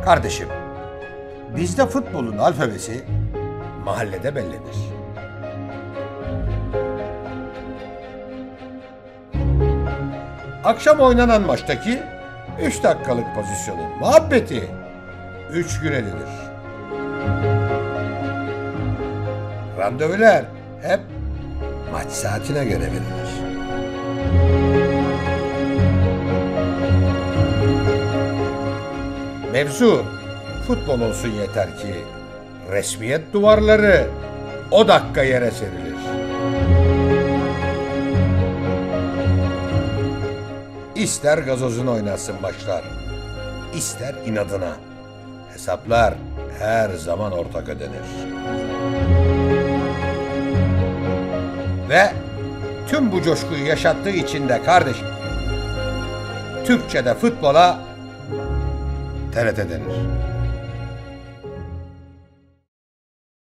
Kardeşim, bizde futbolun alfabesi mahallede bellidir. Akşam oynanan maçtaki 3 dakikalık pozisyonun muhabbeti 3 gün edilir. Randevular hep maç saatine göre verilir. Mevzu futbol olsun yeter ki resmiyet duvarları o dakika yere serilir. İster gazozunu oynasın başlar, ister inadına. Hesaplar her zaman ortak ödenir. Ve tüm bu coşkuyu yaşattığı için de kardeşim, Türkçe'de futbola TRT denir.